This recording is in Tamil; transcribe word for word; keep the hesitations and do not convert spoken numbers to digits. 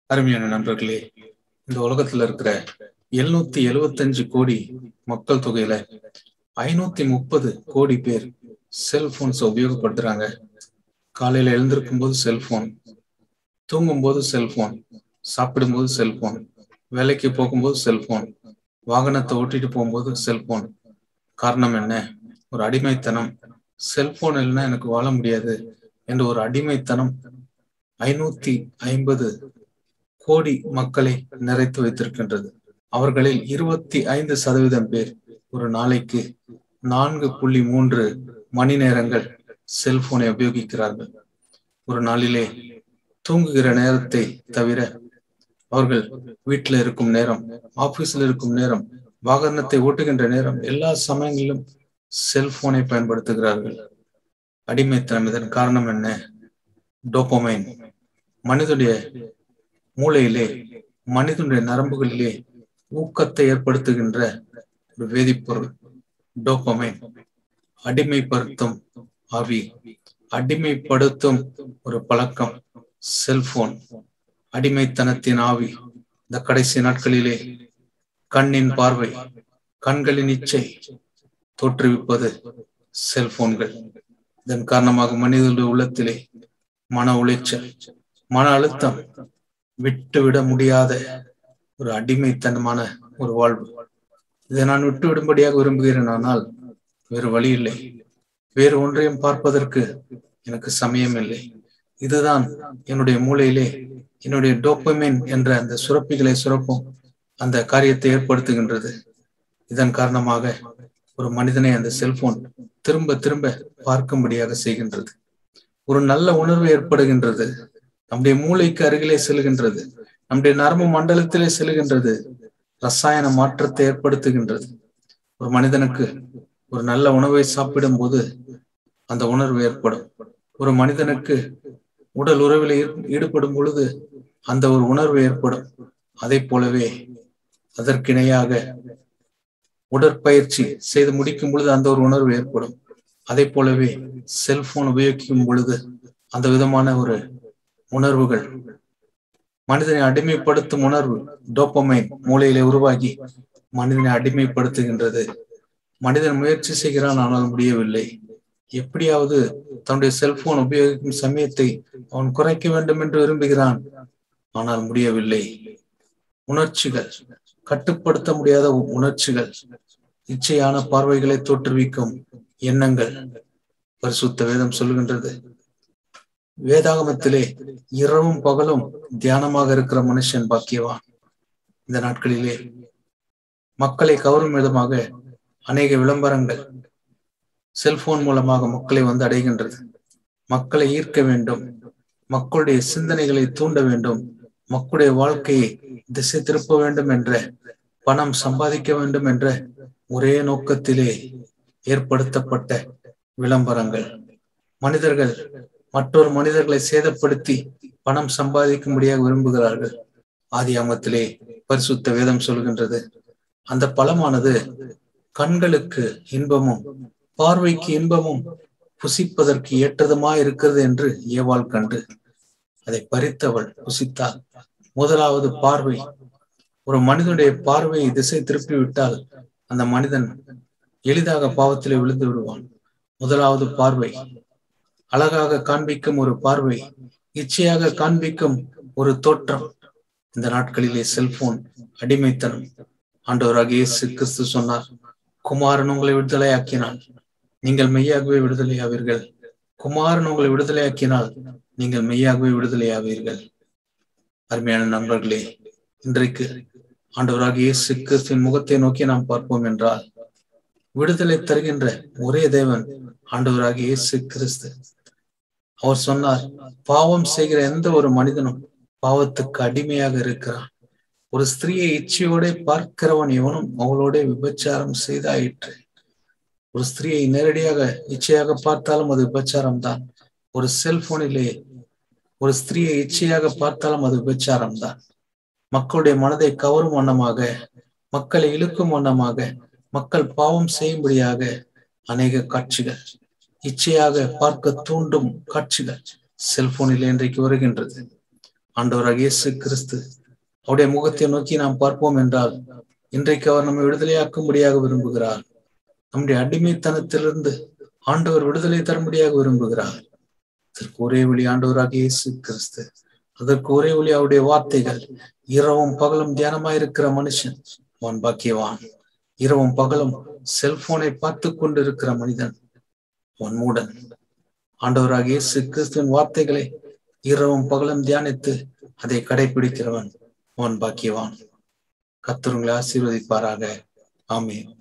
அருமையான நண்பர்களே, இந்த உலகத்துல இருக்கிற எழுநூத்தி எழுவத்தி அஞ்சு கோடி மக்கள் தொகையில ஐநூத்தி முப்பது கோடி பேர் செல்போன்ஸ் உபயோகப்படுத்துறாங்க. காலையில எழுந்திருக்கும் போது செல்போன், தூங்கும் போது செல்போன், சாப்பிடும்போது செல்போன், வேலைக்கு போகும்போது செல்போன், வாகனத்தை ஓட்டிட்டு போகும்போது செல்போன். காரணம் என்ன? ஒரு அடிமைத்தனம். செல்போன் இல்லைன்னா எனக்கு வாழ முடியாது என்ற ஒரு அடிமைத்தனம் ஐநூத்தி ஐம்பது கோடி மக்களை நிறைத்து வைத்திருக்கின்றது. அவர்களில் இருபத்தி ஐந்து சதவீதம் பேர் ஒரு நாளைக்கு நான்கு புள்ளி மூன்று மணி நேரங்கள் செல்போனை உபயோகிக்கிறார்கள். ஒரு நாளிலே தூங்குகிற நேரத்தை தவிர அவர்கள் வீட்டில் இருக்கும் நேரம், ஆபீஸில் இருக்கும் நேரம், வாகனத்தை ஓட்டுகின்ற நேரம், எல்லா சமயங்களிலும் செல்போனை பயன்படுத்துகிறார்கள். அடிமைத்தனம். இதன் காரணம் என்ன? டோபமைன். மனிதனுடைய மூளையிலே, மனிதனுடைய நரம்புகளிலே ஊக்கத்தை ஏற்படுத்துகின்ற ஒரு வேதிப்பொருள் டோபமைன். அடிமைப்படுத்தும் ஆவி, அடிமைப்படுத்தும் ஒரு பழக்கம் செல்போன். அடிமைத்தனத்தின் ஆவி. இந்த கடைசி நாட்களிலே கண்ணின் பார்வை, கண்களின் இச்சை தோற்றுவிப்பது செல்போன்கள். இதன் காரணமாக மனிதனுடைய உள்ளத்திலே மன உளைச்சல், மன அழுத்தம், விட்டுவிட முடியாத ஒரு அடிமைத்தனமான ஒரு வாழ்வு. இதை நான் விட்டு விடும்படியாக விரும்புகிறேன். ஆனால் வேறு வழி இல்லை. வேறு ஒன்றையும் பார்ப்பதற்கு எனக்கு சமயம் இல்லை. இதுதான் என்னுடைய மூளையிலே என்னுடைய டோபமைன் என்ற அந்த சுரப்பிகளை சுரப்பும் அந்த காரியத்தை ஏற்படுத்துகின்றது. இதன் காரணமாக ஒரு மனிதனை அந்த செல்போன் திரும்ப திரும்ப பார்க்கும்படியாக செய்கின்றது. ஒரு நல்ல உணர்வு ஏற்படுகின்றது. நம்முடைய மூளைக்கு அருகிலே செல்கின்றது. நம்முடைய நரம்பு மண்டலத்திலே செல்கின்றது. ரசாயன மாற்றத்தை ஏற்படுத்துகின்றது. ஒரு மனிதனுக்கு ஒரு நல்ல உணவை சாப்பிடும் போது அந்த உணர்வு ஏற்படும். ஒரு மனிதனுக்கு உடல் உறவில் ஈடுபடும் பொழுது அந்த ஒரு உணர்வு ஏற்படும். அதை போலவே அதற்கிணையாக உடற்பயிற்சி செய்து முடிக்கும் பொழுது அந்த ஒரு உணர்வு ஏற்படும். அதை போலவே செல்போன் உபயோகிக்கும் பொழுது அந்த விதமான ஒரு உணர்வுகள், மனிதனை அடிமைப்படுத்தும் உணர்வு டோபமைன் மூளையிலே உருவாகி மனிதனை அடிமைப்படுத்துகின்றது. மனிதன் முயற்சி செய்கிறான், ஆனால் முடியவில்லை. எப்படியாவது தன்னுடைய செல்போன் உபயோகிக்கும் சமயத்தை அவன் குறைக்க வேண்டும் என்று விரும்புகிறான், ஆனால் முடியவில்லை. உணர்ச்சிகள், கட்டுப்படுத்த முடியாத உணர்ச்சிகள், இச்சையான பார்வைகளை தோற்றுவிக்கும் எண்ணங்கள். பரிசுத்த வேதம் சொல்கின்றது, வேதாகமத்திலே இரவும் பகலும் தியானமாக இருக்கிற மனுஷன் பாக்கியவான். இந்த நாட்களிலே மக்களை கவரும் விதமாக அநேக விளம்பரங்கள் செல்போன் மூலமாக மக்களை வந்து அடைகின்றது. மக்களை ஈர்க்க வேண்டும், மக்களுடைய சிந்தனைகளை தூண்ட வேண்டும், மக்களுடைய வாழ்க்கையை திசை திருப்ப வேண்டும் என்ற, பணம் சம்பாதிக்க வேண்டும் என்ற ஒரே நோக்கத்திலே ஏற்படுத்தப்பட்ட விளம்பரங்கள். மனிதர்கள் மற்றொரு மனிதர்களை சேதப்படுத்தி பணம் சம்பாதிக்கும்படியாக விரும்புகிறார்கள். ஆதியாகமத்திலே பரிசுத்த வேதம் சொல்கின்றது, அந்த பழமானது கண்களுக்கு இன்பமும் பார்வைக்கு இன்பமும் புசிப்பதற்கு ஏற்றதுமாய் இருக்கிறது என்று ஏவாள் கண்டு அதை பறித்தவள் புசித்தாள். முதலாவது பார்வை. ஒரு மனிதனுடைய பார்வையை திசை திருப்பி விட்டால் அந்த மனிதன் எளிதாக பாவத்திலே விழுந்து விடுவான். முதலாவது பார்வை. அழகாக காண்பிக்கும் ஒரு பார்வை, இச்சையாக காண்பிக்கும் ஒரு தோற்றம். இந்த நாட்களிலே செல்போன் அடிமைத்தனம். ஆண்டவராக இயேசு கிறிஸ்து சொன்னார், குமாரன் உங்களை விடுதலையாக்கினால் நீங்கள் மெய்யாகவே விடுதலையாவீர்கள். குமாரன் உங்களை விடுதலையாக்கினால் நீங்கள் மெய்யாகவே விடுதலையாவீர்கள். அருமையான நண்பர்களே, இன்றைக்கு ஆண்டவராக இயேசு கிறிஸ்துவின் முகத்தை நோக்கி நாம் பார்ப்போம் என்றால், விடுதலை தருகின்ற ஒரே தேவன் ஆண்டவராக இயேசு கிறிஸ்து. அவர் சொன்னார், பாவம் செய்கிற எந்த ஒரு மனிதனும் பாவத்துக்கு அடிமையாக இருக்கிறான். ஒரு ஸ்திரீயை இச்சையோட பார்க்கிறவன் எவனும் அவளோட விபச்சாரம் செய்தாயிற்று. ஒரு ஸ்திரீயை நேரடியாக இச்சையாக பார்த்தாலும் அது விபச்சாரம் தான். ஒரு செல்போனிலே ஒரு ஸ்திரீயை இச்சையாக பார்த்தாலும் அது விபச்சாரம் தான். மக்களுடைய மனதை கவரும் வண்ணமாக, மக்களை இழுக்கும் வண்ணமாக, மக்கள் பாவம் செய்யும்படியாக அநேக காட்சிகள், இச்சையாக பார்க்க தூண்டும் காட்சிகள் செல்போனில் இன்றைக்கு வருகின்றது. ஆண்டவராகிய இயேசு கிறிஸ்து அவருடைய முகத்தை நோக்கி நாம் பார்ப்போம் என்றால் இன்றைக்கு அவர் நம்மை விடுதலையாக்கும்படியாக விரும்புகிறார். நம்முடைய அடிமைத்தனத்திலிருந்து ஆண்டவர் விடுதலை தரும்படியாக விரும்புகிறார். அதற்கு ஒரே வழி ஆண்டவராகிய இயேசு கிறிஸ்து. அதற்கு ஒரே வழி அவருடைய வார்த்தைகள். இரவும் பகலும் தியானமாயிருக்கிற மனுஷன் அவன் பாக்கியவான். இரவும் பகலும் செல்போனை பார்த்து கொண்டு இருக்கிற மனிதன் அவன் மூடன். ஆண்டவராகிய இயேசு கிறிஸ்துவின் வார்த்தைகளை இரவும் பகலும் தியானித்து அதை கடைபிடிக்கிறவன் அவன் பாக்கியவான். கர்த்தர் உங்களை ஆசீர்வதிப்பாராக. ஆமென்.